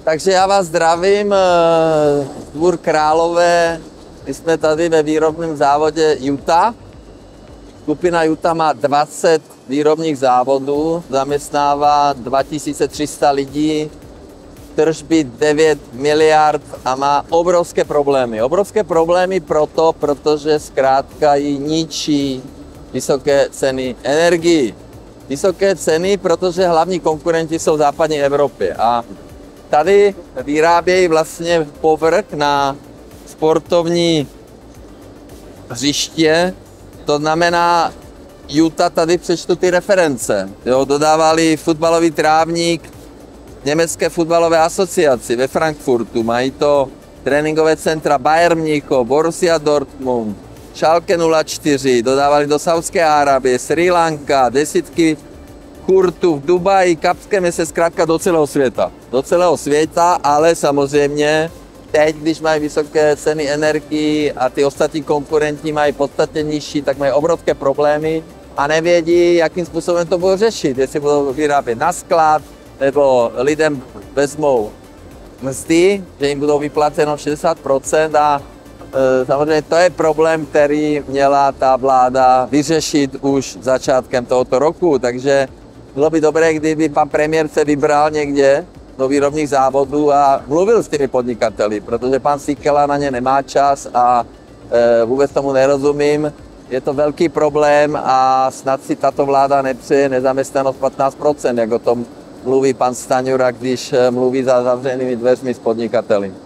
Takže já vás zdravím, Dvůr Králové. My jsme tady ve výrobním závodě Juta. Skupina Juta má 20 výrobních závodů, zaměstnává 2300 lidí, tržby 9 miliard a má obrovské problémy. Obrovské problémy protože zkrátka ji ničí vysoké ceny energií. Vysoké ceny, protože hlavní konkurenti jsou v západní Evropě. A tady vyrábějí vlastně povrch na sportovní hřiště. To znamená, Juta, tady přečtu ty reference. Jo, dodávali fotbalový trávník německé fotbalové asociaci ve Frankfurtu. Mají to tréninkové centra Bayern Mnichov, Borussia Dortmund, Schalke 04, dodávali do Saudské Arábie, Srí Lanka, desítky kurtů v Dubaji, Kapské městě, zkrátka do celého světa. Do celého světa, ale samozřejmě teď, když mají vysoké ceny energií a ty ostatní konkurenti mají podstatně nižší, tak mají obrovské problémy a nevědí, jakým způsobem to budou řešit. Jestli budou vyrábět na sklad, nebo lidem vezmou mzdy, že jim budou vyplaceno 60% a samozřejmě to je problém, který měla ta vláda vyřešit už začátkem tohoto roku, takže bylo by dobré, kdyby pan premiér se vybral někde do výrobních závodů a mluvil s těmi podnikateli, protože pan Síkela na ně nemá čas a vůbec tomu nerozumím. Je to velký problém a snad si tato vláda nepřeje nezaměstnanost 15%, jak o tom mluví pan Stanjura, když mluví za zavřenými dveřmi s podnikateli.